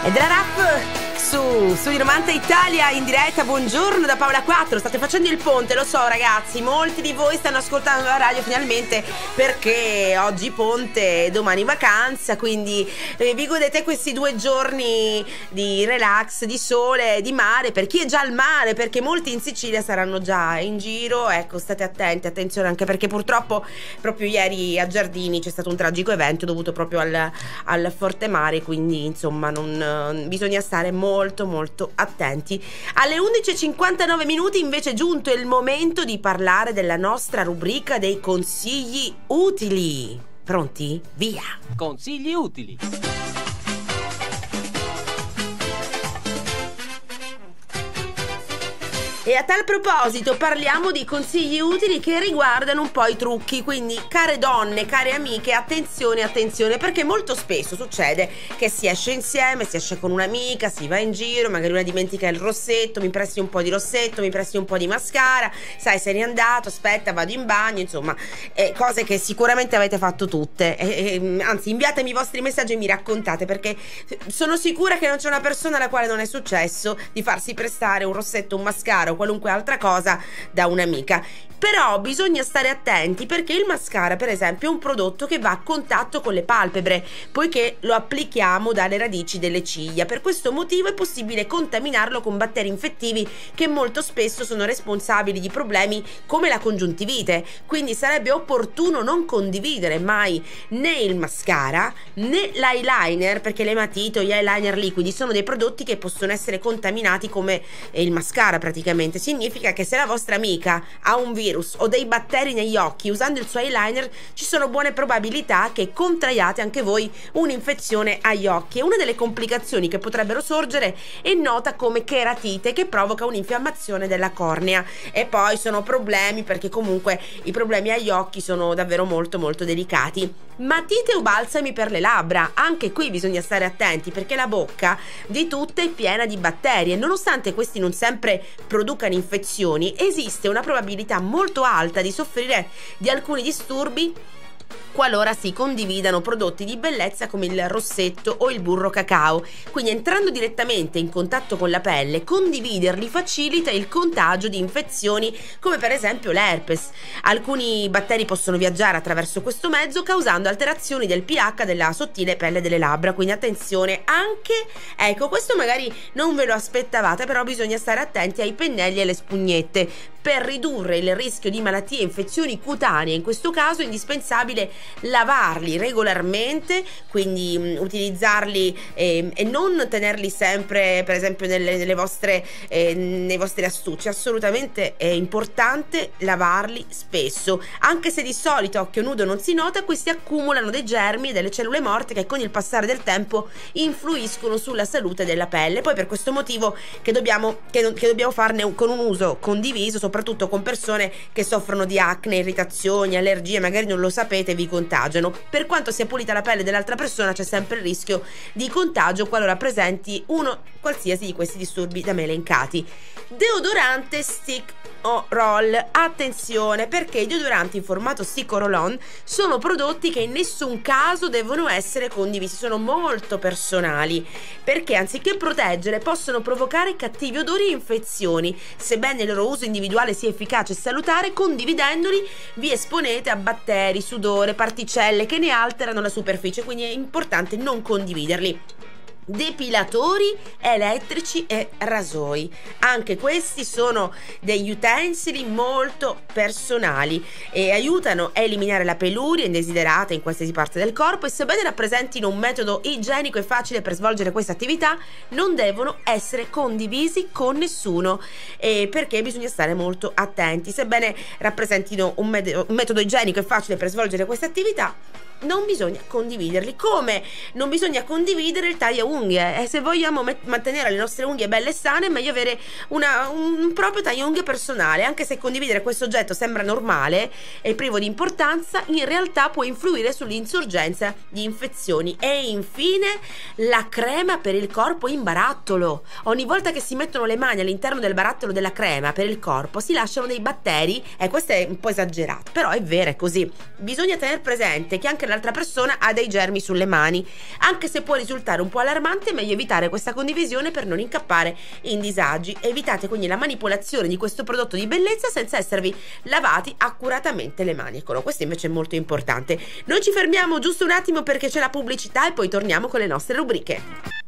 E della rap su Iromante Italia in diretta. Buongiorno da Paola 4. State facendo il ponte, lo so ragazzi, molti di voi stanno ascoltando la radio finalmente perché oggi ponte, domani vacanza, quindi vi godete questi 2 giorni di relax, di sole, di mare, per chi è già al mare, perché molti in Sicilia saranno già in giro. Ecco, state attenti, attenzione, anche perché purtroppo proprio ieri a Giardini c'è stato un tragico evento dovuto proprio al forte mare, quindi insomma bisogna stare molto attenti. Alle 11:59 minuti invece è giunto il momento di parlare della nostra rubrica dei consigli utili. Pronti? Via! Consigli utili. E a tal proposito parliamo di consigli utili che riguardano un po' i trucchi, quindi care donne, care amiche, attenzione, perché molto spesso succede che si esce insieme, si esce con un'amica, si va in giro, magari una dimentica il rossetto, mi presti un po' di rossetto, mi presti un po' di mascara, sai sei riandato, aspetta vado in bagno, insomma cose che sicuramente avete fatto tutte, anzi inviatemi i vostri messaggi e mi raccontate, perché sono sicura che non c'è una persona alla quale non è successo di farsi prestare un rossetto, un mascara o qualunque altra cosa da un'amica. Però bisogna stare attenti perché il mascara, per esempio, è un prodotto che va a contatto con le palpebre, poiché lo applichiamo dalle radici delle ciglia. Per questo motivo è possibile contaminarlo con batteri infettivi che molto spesso sono responsabili di problemi come la congiuntivite. Quindi sarebbe opportuno non condividere mai né il mascara né l'eyeliner, perché le matite, gli eyeliner liquidi sono dei prodotti che possono essere contaminati come il mascara praticamente. Significa che se la vostra amica ha un virus o dei batteri negli occhi usando il suo eyeliner, ci sono buone probabilità che contraiate anche voi un'infezione agli occhi. E una delle complicazioni che potrebbero sorgere è nota come cheratite, che provoca un'infiammazione della cornea. E poi sono problemi, perché comunque i problemi agli occhi sono davvero molto delicati. Matite o balsami per le labbra, anche qui bisogna stare attenti perché la bocca di tutte è piena di batteri e nonostante questi non sempre producano infezioni, esiste una probabilità molto alta di soffrire di alcuni disturbi qualora si condividano prodotti di bellezza come il rossetto o il burro cacao. Quindi entrando direttamente in contatto con la pelle, condividerli facilita il contagio di infezioni come per esempio l'herpes. Alcuni batteri possono viaggiare attraverso questo mezzo causando alterazioni del pH della sottile pelle delle labbra, quindi attenzione anche, ecco questo magari non ve lo aspettavate, però bisogna stare attenti ai pennelli e alle spugnette. Per ridurre il rischio di malattie e infezioni cutanee, in questo caso è indispensabile lavarli regolarmente, quindi utilizzarli e non tenerli sempre per esempio nei vostri astucci. Assolutamente è importante lavarli spesso, anche se di solito a occhio nudo non si nota, questi accumulano dei germi e delle cellule morte che con il passare del tempo influiscono sulla salute della pelle. Poi per questo motivo che dobbiamo farne con un uso condiviso, soprattutto con persone che soffrono di acne, irritazioni, allergie, magari non lo sapete, vi contagiano. Per quanto sia pulita la pelle dell'altra persona c'è sempre il rischio di contagio qualora presenti uno qualsiasi di questi disturbi da me elencati. Deodorante stick o roll, attenzione perché i deodoranti in formato stick o roll-on sono prodotti che in nessun caso devono essere condivisi, sono molto personali perché anziché proteggere possono provocare cattivi odori e infezioni. Sebbene il loro uso individuale sia efficace e salutare, condividendoli vi esponete a batteri, sudore, particelle che ne alterano la superficie, quindi è importante non condividerli. Depilatori elettrici e rasoi, anche questi sono degli utensili molto personali e aiutano a eliminare la peluria indesiderata in qualsiasi parte del corpo, e sebbene rappresentino un metodo igienico e facile per svolgere questa attività, non devono essere condivisi con nessuno, perché bisogna stare molto attenti. Sebbene rappresentino un metodo igienico e facile per svolgere questa attività, non bisogna condividerli, come non bisogna condividere il taglia unghie. E se vogliamo mantenere le nostre unghie belle e sane è meglio avere un proprio taglia unghie personale, anche se condividere questo oggetto sembra normale e privo di importanza, in realtà può influire sull'insorgenza di infezioni. E infine la crema per il corpo in barattolo. Ogni volta che si mettono le mani all'interno del barattolo della crema per il corpo si lasciano dei batteri, e questo è un po' esagerato, però è vero, è così. Bisogna tenere presente che anche l'altra persona ha dei germi sulle mani. Anche se può risultare un po' allarmante, è meglio evitare questa condivisione per non incappare in disagi. Evitate quindi la manipolazione di questo prodotto di bellezza senza esservi lavati accuratamente le mani. Eccolo, questo invece è molto importante. Noi ci fermiamo giusto un attimo perché c'è la pubblicità e poi torniamo con le nostre rubriche.